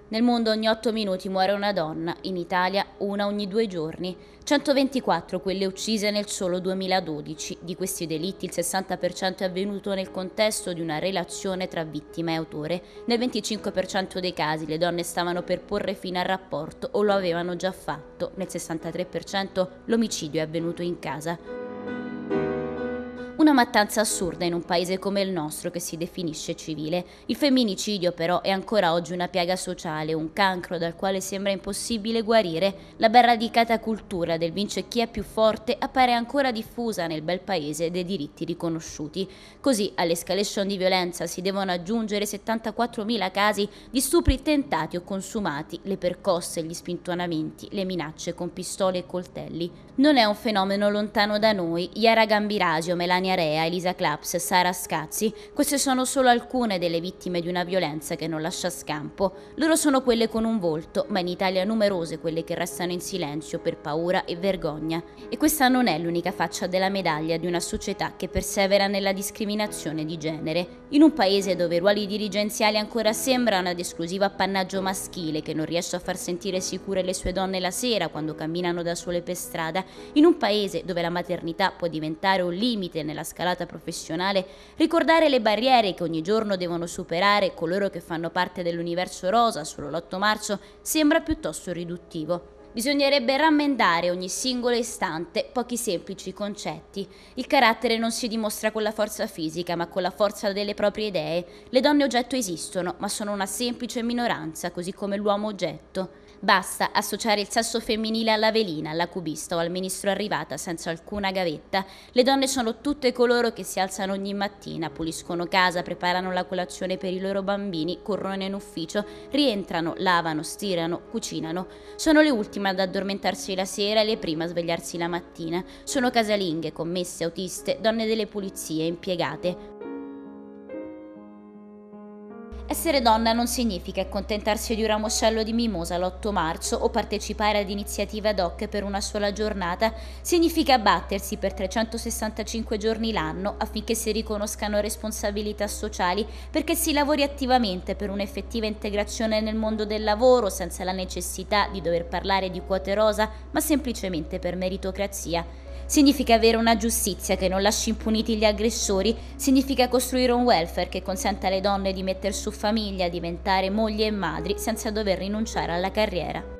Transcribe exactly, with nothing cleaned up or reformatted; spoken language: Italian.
Nel mondo ogni otto minuti muore una donna, in Italia una ogni due giorni. centoventiquattro quelle uccise nel solo duemiladodici. Di questi delitti il sessanta per cento è avvenuto nel contesto di una relazione tra vittima e autore. Nel venticinque per cento dei casi le donne stavano per porre fine al rapporto o lo avevano già fatto. Nel sessantatré per cento l'omicidio è avvenuto in casa. Una mattanza assurda in un paese come il nostro che si definisce civile. Il femminicidio però è ancora oggi una piaga sociale, un cancro dal quale sembra impossibile guarire. La ben radicata cultura del vince chi è più forte appare ancora diffusa nel bel paese dei diritti riconosciuti. Così all'escalation di violenza si devono aggiungere settantaquattromila casi di stupri tentati o consumati, le percosse, gli spintonamenti, le minacce con pistole e coltelli. Non è un fenomeno lontano da noi. Yara Gambirasio, Melania Rea, Elisa Claps, Sara Scazzi, queste sono solo alcune delle vittime di una violenza che non lascia scampo. Loro sono quelle con un volto, ma in Italia numerose quelle che restano in silenzio per paura e vergogna. E questa non è l'unica faccia della medaglia di una società che persevera nella discriminazione di genere. In un paese dove i ruoli dirigenziali ancora sembrano ad esclusivo appannaggio maschile, che non riesce a far sentire sicure le sue donne la sera quando camminano da sole per strada, in un paese dove la maternità può diventare un limite nella scalata professionale, ricordare le barriere che ogni giorno devono superare coloro che fanno parte dell'universo rosa solo l'otto marzo sembra piuttosto riduttivo. Bisognerebbe rammendare ogni singolo istante pochi semplici concetti. Il carattere non si dimostra con la forza fisica, ma con la forza delle proprie idee. Le donne oggetto esistono, ma sono una semplice minoranza, così come l'uomo oggetto. Basta associare il sesso femminile alla velina, alla cubista o al ministro arrivata senza alcuna gavetta. Le donne sono tutte coloro che si alzano ogni mattina, puliscono casa, preparano la colazione per i loro bambini, corrono in ufficio, rientrano, lavano, stirano, cucinano. Sono le ultime ad addormentarsi la sera e le prime a svegliarsi la mattina. Sono casalinghe, commesse, autiste, donne delle pulizie, impiegate. Essere donna non significa accontentarsi di un ramoscello di mimosa l'otto marzo o partecipare ad iniziative ad hoc per una sola giornata, significa battersi per trecentosessantacinque giorni l'anno affinché si riconoscano responsabilità sociali, perché si lavori attivamente per un'effettiva integrazione nel mondo del lavoro senza la necessità di dover parlare di quote rosa, ma semplicemente per meritocrazia. Significa avere una giustizia che non lasci impuniti gli aggressori, significa costruire un welfare che consenta alle donne di mettere su famiglia, diventare mogli e madri senza dover rinunciare alla carriera.